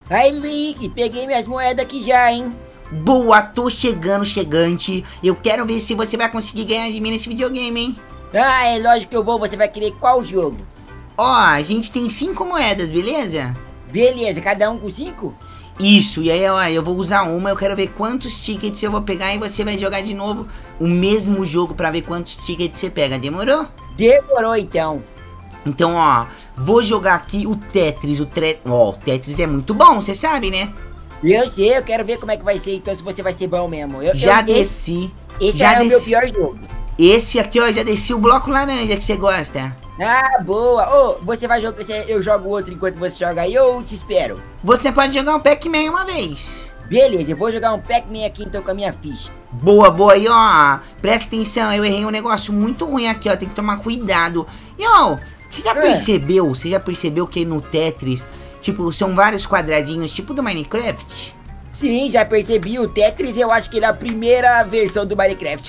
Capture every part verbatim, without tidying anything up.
Aí, Henrique, peguei minhas moedas aqui já, hein? Boa, tô chegando, chegante. Eu quero ver se você vai conseguir ganhar de mim nesse videogame, hein? Ah, é lógico que eu vou. Você vai querer qual jogo? Ó, a gente tem cinco moedas, beleza? Beleza, cada um com cinco? Isso, e aí, ó, eu vou usar uma, eu quero ver quantos tickets eu vou pegar e você vai jogar de novo o mesmo jogo pra ver quantos tickets você pega, demorou? Demorou, então. Então, ó, vou jogar aqui o Tetris, o tre... Ó, o Tetris é muito bom, você sabe, né? Eu sei, eu quero ver como é que vai ser, então, se você vai ser bom mesmo. Eu, Já eu, desci. Esse, esse já é desci. o meu pior jogo. Esse aqui, ó, já desci o bloco laranja que você gosta. Ah, boa. Ô, oh, você vai jogar, eu jogo outro enquanto você joga aí ou te espero? Você pode jogar um Pac-Man uma vez. Beleza, eu vou jogar um Pac-Man aqui então com a minha ficha. Boa, boa, e ó, presta atenção, eu errei um negócio muito ruim aqui, ó, tem que tomar cuidado. E ó, você já é. percebeu, você já percebeu que no Tetris, tipo, são vários quadradinhos, tipo do Minecraft? Sim, já percebi, o Tetris eu acho que ele é a primeira versão do Minecraft.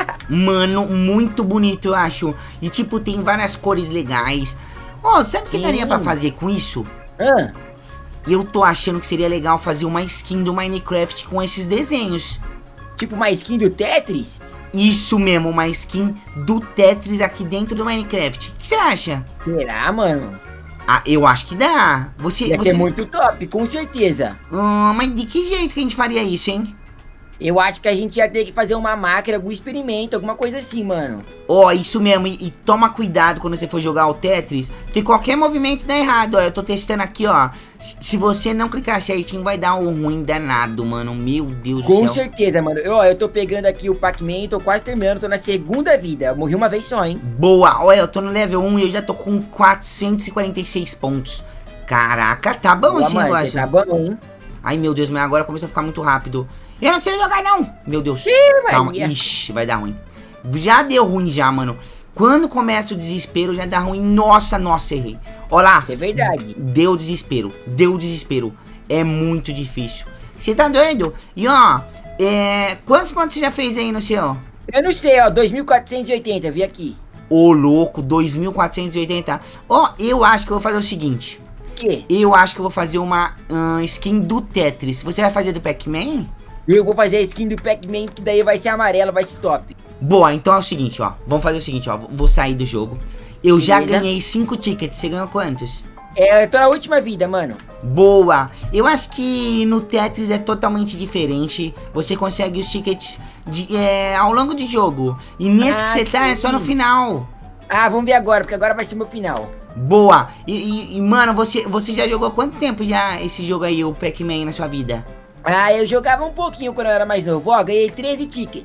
Mano, muito bonito, eu acho. E tipo, tem várias cores legais. Ó, oh, sabe o que daria pra fazer com isso? Ah. Eu tô achando que seria legal fazer uma skin do Minecraft com esses desenhos. Tipo uma skin do Tetris? Isso mesmo, uma skin do Tetris aqui dentro do Minecraft. O que você acha? Será, mano? Ah, eu acho que dá. Você, Ia você... ser muito top, com certeza. Hum, mas de que jeito que a gente faria isso, hein? Eu acho que a gente ia ter que fazer uma máquina, algum experimento, alguma coisa assim, mano. Ó, oh, isso mesmo, e, e toma cuidado quando você for jogar o Tetris, porque qualquer movimento dá errado, ó, eu tô testando aqui, ó. Se, se você não clicar certinho, vai dar um ruim danado, mano, meu Deus Com do céu. Com certeza, mano, ó, eu tô pegando aqui o Pac-Man, tô quase terminando, tô na segunda vida, eu morri uma vez só, hein. Boa, olha, eu tô no level um e eu já tô com quatrocentos e quarenta e seis pontos. Caraca, tá bom Boa, esse mano, negócio. tá bom, hein. Ai, meu Deus, mas agora começou a ficar muito rápido. Eu não sei jogar, não. Meu Deus. Ih, calma. Ixi, vai dar ruim. Já deu ruim já, mano. Quando começa o desespero, já dá ruim. Nossa, nossa, errei. Olha lá. Isso é verdade. Deu desespero. Deu desespero. É muito difícil. Você tá doido? E ó, é... quantos pontos você já fez aí no seu? Eu não sei, ó, dois mil quatrocentos e oitenta, vi aqui. Ô, louco, dois mil quatrocentos e oitenta. Ó, eu acho que eu vou fazer o seguinte. Que? Eu acho que eu vou fazer uma uh, skin do Tetris. Você vai fazer do Pac-Man? Eu vou fazer a skin do Pac-Man, que daí vai ser amarela, vai ser top. Boa, então é o seguinte, ó. Vamos fazer o seguinte, ó. Vou sair do jogo. Eu Beleza. já ganhei cinco tickets. Você ganhou quantos? É, eu tô na última vida, mano. Boa. Eu acho que no Tetris é totalmente diferente. Você consegue os tickets de, é, ao longo do jogo. E nesse ah, que você tá é só no final. Ah, vamos ver agora, porque agora vai ser meu final. Boa. E, e, e mano, você, você já jogou há quanto tempo já esse jogo aí, o Pac-Man, na sua vida? Ah, eu jogava um pouquinho quando eu era mais novo. Ó, ganhei treze tickets.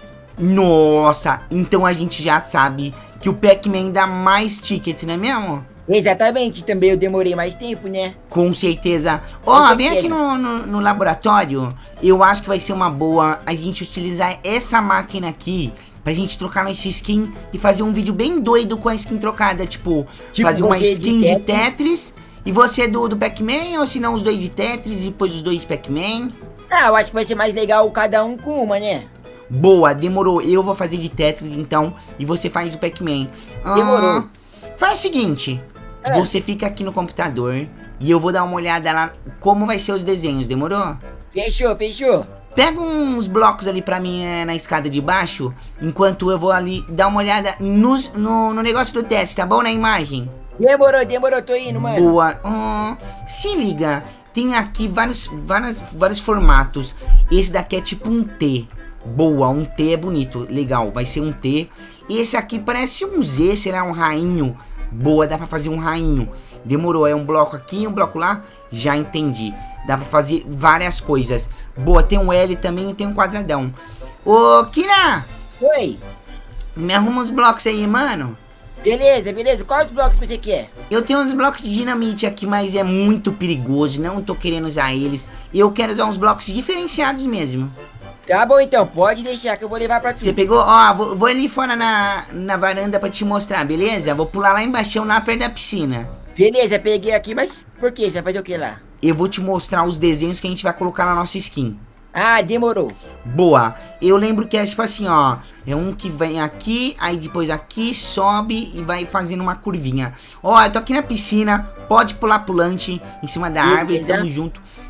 Nossa, então a gente já sabe que o Pac-Man dá mais tickets, não é mesmo? Exatamente, também eu demorei mais tempo, né? Com certeza. Ó, oh, vem aqui no, no, no laboratório. Eu acho que vai ser uma boa a gente utilizar essa máquina aqui pra gente trocar nossa skin e fazer um vídeo bem doido com a skin trocada. Tipo, tipo fazer uma skin de Tetris, de Tetris e você do, do Pac-Man, ou se não os dois de Tetris e depois os dois de Pac-Man. Ah, eu acho que vai ser mais legal cada um com uma, né? Boa, demorou. Eu vou fazer de Tetris então e você faz o Pac-Man. Demorou. Ah, faz o seguinte, é. você fica aqui no computador e eu vou dar uma olhada lá como vai ser os desenhos, demorou? Fechou, fechou. Pega uns blocos ali pra mim é, na escada de baixo, enquanto eu vou ali dar uma olhada nos, no, no negócio do Tetris, tá bom? Na imagem. Demorou, demorou, tô indo, mano. Boa. Oh, se liga, tem aqui vários, vários, vários formatos. Esse daqui é tipo um T. Boa, um T é bonito, legal, vai ser um T. Esse aqui parece um Z, será um rainho. Boa, dá pra fazer um rainho. Demorou, é um bloco aqui, um bloco lá. Já entendi, dá pra fazer várias coisas. Boa, tem um L também e tem um quadradão. Ô, Kira! Oi! Me arruma uns blocos aí, mano. Beleza, beleza, quais blocos você quer? Eu tenho uns blocos de dinamite aqui, mas é muito perigoso, não tô querendo usar eles. Eu quero usar uns blocos diferenciados mesmo. Tá bom então, pode deixar que eu vou levar pra tu. Você pegou? Ó, vou, vou ali fora na, na varanda pra te mostrar, beleza? Vou pular lá embaixo, lá perto da piscina. Beleza, peguei aqui, mas por que? Você vai fazer o que lá? Eu vou te mostrar os desenhos que a gente vai colocar na nossa skin. Ah, demorou. Boa. Eu lembro que é tipo assim, ó. É um que vem aqui, aí depois aqui, sobe e vai fazendo uma curvinha. Ó, eu tô aqui na piscina, pode pular pulante em cima da árvore, tamo junto.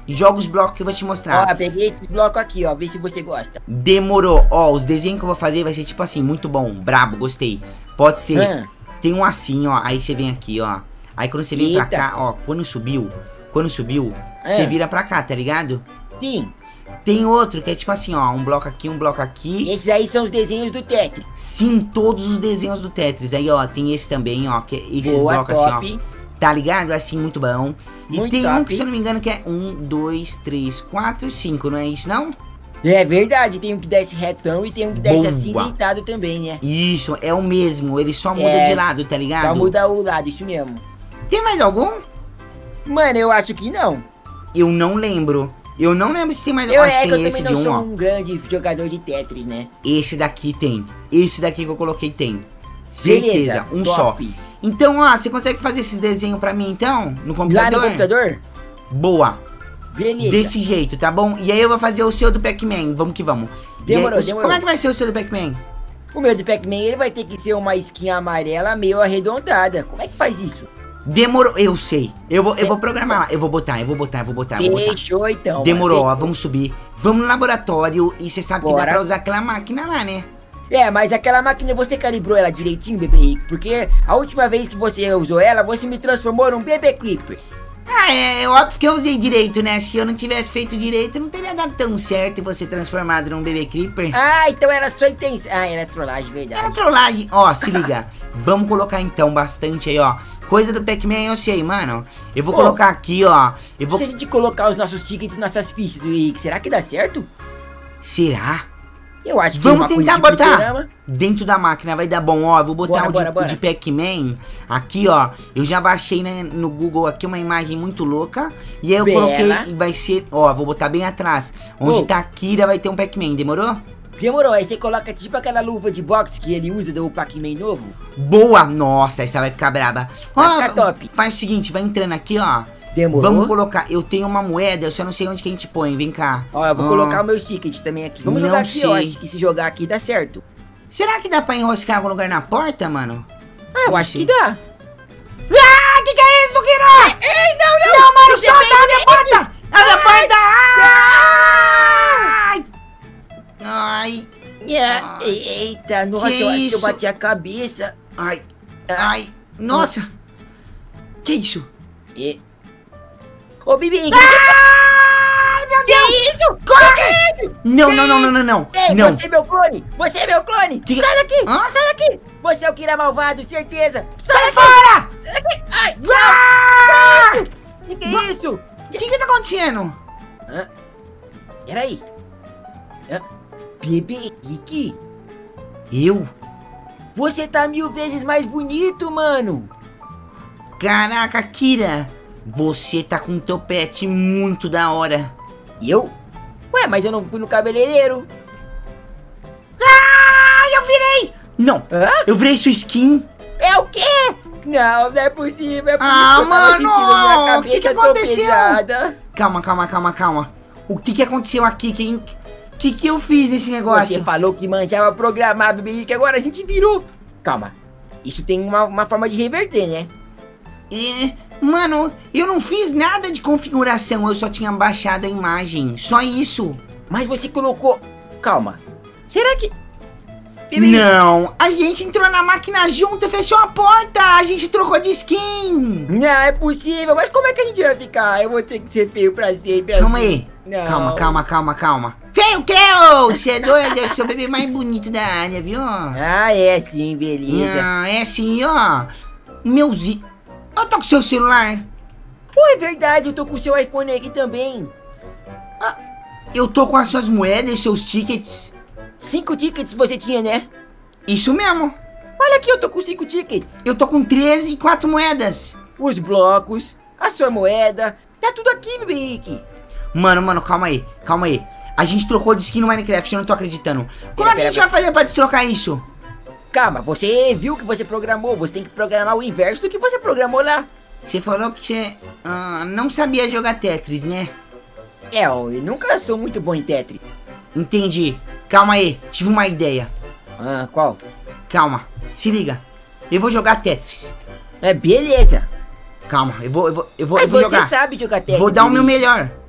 Joga os blocos que eu vou te mostrar. Ó, peguei esses blocos aqui, ó. Vê se você gosta. Demorou. Ó, os desenhos que eu vou fazer vai ser tipo assim, muito bom, brabo, gostei. Pode ser. Hã? Tem um assim, ó. Aí você vem aqui, ó. Aí quando você vem pra Eita. cá, ó, quando subiu, quando subiu, Hã? você vira pra cá, tá ligado? Sim. Tem outro que é tipo assim, ó, um bloco aqui, um bloco aqui. Esses aí são os desenhos do Tetris. Sim, todos os desenhos do Tetris. Aí, ó, tem esse também, ó, que é esses Boa, blocos top. assim, ó. Tá ligado? Assim, muito bom. E Muito tem um top. que, se eu não me engano, que é um, dois, três, quatro, cinco, não é isso, não? É verdade, tem um que desce retão e tem um que desce Boa. assim deitado também, né? Isso, é o mesmo, ele só muda É, de lado, tá ligado? Só muda o lado, isso mesmo. Tem mais algum? Mano, eu acho que não. Eu não lembro. Eu não lembro se tem mais Eu, acho é que que eu tem esse também de não um, sou ó. um grande jogador de Tetris, né? Esse daqui tem. Esse daqui que eu coloquei tem. Certeza, Beleza, um top. só. Então, ó, você consegue fazer esses desenhos pra mim, então? No Lá computador? no computador? Boa. Beleza. Desse jeito, tá bom? E aí eu vou fazer o seu do Pac-Man. Vamos que vamos. E aí, Demorou, os- demorou. Como é que vai ser o seu do Pac-Man? O meu de Pac-Man, ele vai ter que ser uma skin amarela meio arredondada. Como é que faz isso? Demorou, eu sei. Eu vou, eu vou programar lá. Eu vou botar, eu vou botar, eu vou botar, eu vou botar. Fechou, então. Demorou, mano. ó, vamos subir. Vamos no laboratório e você sabe que Bora. dá pra usar aquela máquina lá, né? É, mas aquela máquina você calibrou ela direitinho, bebê Rico? Porque a última vez que você usou ela, você me transformou num bebê Creeper. Ah, é, é óbvio que eu usei direito, né? Se eu não tivesse feito direito, não teria dado tão certo e você transformado num bebê creeper. Ah, então era sua intenção. Ah, era trollagem, Era verdade. trollagem. Ó, se liga. Vamos colocar então bastante aí, ó. Coisa do Pac-Man eu sei, mano. Eu vou Ô, colocar aqui, ó. Eu vou... Se a gente colocar os nossos tickets e nossas fichas do Henrique, será que dá certo? Será? Eu acho que Vamos uma coisa tentar de botar fliperama- dentro da máquina, vai dar bom, ó. Eu vou botar Bora, o, bora, de, o bora. de Pac-Man aqui, ó. Eu já baixei né, no Google aqui uma imagem muito louca. E aí eu Bela. coloquei e vai ser, ó, vou botar bem atrás. Onde Ô. tá a Kira vai ter um Pac-Man, demorou? Demorou, aí você coloca tipo aquela luva de boxe que ele usa do Pac-Man novo. Boa! Nossa, essa vai ficar braba. Vai Ó, ficar top. Faz o seguinte, vai entrando aqui, ó. Demorou. Vamos colocar, eu tenho uma moeda, eu só não sei onde que a gente põe, vem cá. Ó, eu vou Ó. colocar o meu ticket também aqui. Vamos Não jogar aqui, sei. ó. Acho que se jogar aqui dá certo. Será que dá pra enroscar algum lugar na porta, mano? Ah, eu Não acho sei. que dá. Ah, que que é isso, Kira? Ei, não, não! Não, mano, Você solta, fez abre a bem. porta! Abre a porta! Ai! Ai, É, eita, nossa, Que eu acho que isso? eu bati a cabeça. ai, ai, nossa! Que isso? E... Ô, Bibi, Ai, meu que Deus! isso? Corre! Que é isso? Não, não, não, não, não, não! Ei, Não! você é meu clone! Você é meu clone! Que- Sai daqui! Hã? Sai daqui! Você é o Kira malvado, certeza! Sai fora! Sai daqui! Ai, Ah! que que é isso? O que que tá acontecendo? Hã? Peraí. Hã? Bebê Rick, Eu? você tá mil vezes mais bonito, mano! Caraca, Kira! Você tá com um topete muito da hora. Eu? Ué, mas eu não fui no cabeleireiro. Ai, eu virei! Não, Hã? eu virei sua skin. É o quê? Não, não é possível. É por Ah, isso que eu tava mano, sentindo minha o cabeça que que tão aconteceu? pesada. Calma, calma, calma, calma. O que que aconteceu aqui? Quem... O que que eu fiz nesse negócio? Você falou que manjava programar, bebê, que agora a gente virou. Calma. Isso tem uma, uma forma de reverter, né? É, mano, eu não fiz nada de configuração, eu só tinha baixado a imagem. Só isso. Mas você colocou... Calma. Será que... Bebê, Não, a gente entrou na máquina junto e fechou a porta. A gente trocou de skin. não é possível. Mas como é que a gente vai ficar? Eu vou ter que ser feio pra sempre. Calma assim. aí. Não. Calma, calma, calma, calma. Feio o que, ô? Você é doido? Eu sou o bebê mais bonito da área, viu? Ah, é sim, beleza. Ah, é assim, ó. Meu zi... Eu tô com seu celular. Pô, é verdade, eu tô com o seu iPhone aqui também. Eu tô com as suas moedas e seus tickets. Cinco tickets você tinha, né? Isso mesmo. Olha aqui, eu tô com cinco tickets. Eu tô com treze e quatro moedas. Os blocos, a sua moeda, tá tudo aqui, bebê Rick. Mano, mano, calma aí, calma aí. A gente trocou de skin no Minecraft, eu não tô acreditando. Como Pera, é que a gente pera, vai fazer pra destrocar isso? Calma, você viu que você programou, você tem que programar o inverso do que você programou lá. Você falou que você ah, não sabia jogar Tetris, né? É, ó, eu nunca sou muito bom em Tetris. Entendi. Calma aí, tive uma ideia. Ah, qual? Calma, se liga. Eu vou jogar Tetris. É, beleza. Calma, eu vou, eu vou, eu vou, Mas eu vou você jogar. sabe jogar Tetris. Vou dar o meu bebê. melhor.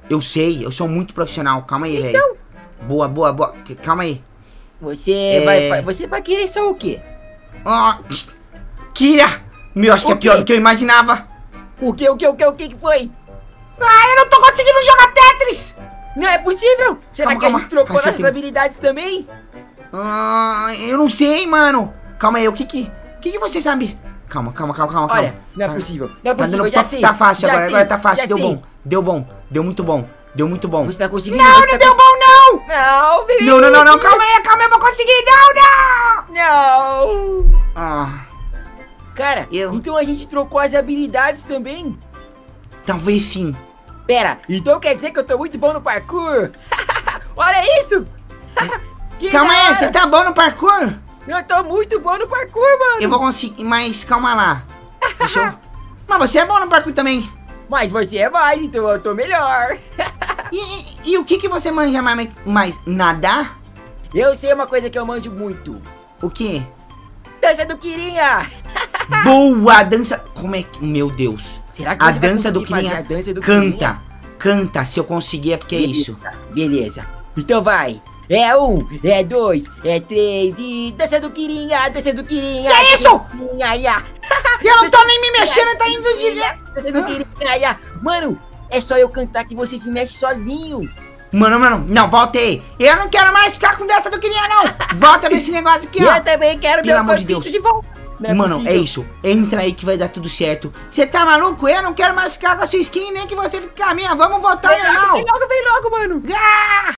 Eu sei, eu sou muito profissional. Calma aí, velho. Então. Boa, boa, boa. C- Calma aí. Você É. vai, vai- você vai querer só o quê? Ó, Kira! Meu, acho que O é pior quê? do que eu imaginava. O que, o que, o que, o que que foi? Ah, eu não tô conseguindo jogar Tetris! Não é possível! Será Calma, que a calma. gente trocou Acho que nossas tem- habilidades também? Ah, eu não sei, mano. Calma aí, o que que... O que que você sabe? Calma, calma, calma, calma, calma. Olha, não é Tá- possível, não é Tá, possível, dando, já tá, sei. tá fácil já agora, sei, agora tá fácil. já Deu sei. bom, deu bom, deu muito bom, deu muito bom. Você tá conseguindo? Não, você não tá deu cons- bom, não! Não, bebê! Não, não, não, não, calma aí, calma aí, eu vou conseguir, não, não! Não! Ah, Cara, Eu- então a gente trocou as habilidades também? talvez sim. Pera, então quer dizer que eu tô muito bom no parkour? Olha isso! Que Calma da aí, hora! você tá bom no parkour? Eu tô muito bom no parkour, mano! Eu vou conseguir, mas calma lá. Deixa eu... Mas você é bom no parkour também. Mas você é mais, então eu tô melhor. E, e- e o que que você manja mais, mais? Nadar? Eu sei uma coisa que eu manjo muito. O quê? Dança do Quirinha! Boa, dança... Como é que... Meu Deus. Será que A você vai dança do conseguir fazer Quirinha a dança do canta. Quirinha? Canta, se eu conseguir é porque é isso. Beleza. Então vai. É um, é dois, é três e... Dança do Quirinha, dança do Quirinha. Que é dança isso? do Quirinha, ia. Eu não tô nem me mexendo, tá indo de... Dança do Quirinha, ia. Mano, é só eu cantar que você se mexe sozinho. Mano, mano, não, volta aí. Eu não quero mais ficar com dessa do Quirinha, não. Volta pra esse negócio aqui, ó. Eu também quero Pelo meu amor de corpinho Deus. de volta. Não Mano, é possível. isso. Entra aí que vai dar tudo certo. Você tá maluco? Eu não quero mais ficar com a sua skin, nem que você fique com a minha. Vamos voltar, Vem logo, normal. vem logo, vem logo, mano. Ah!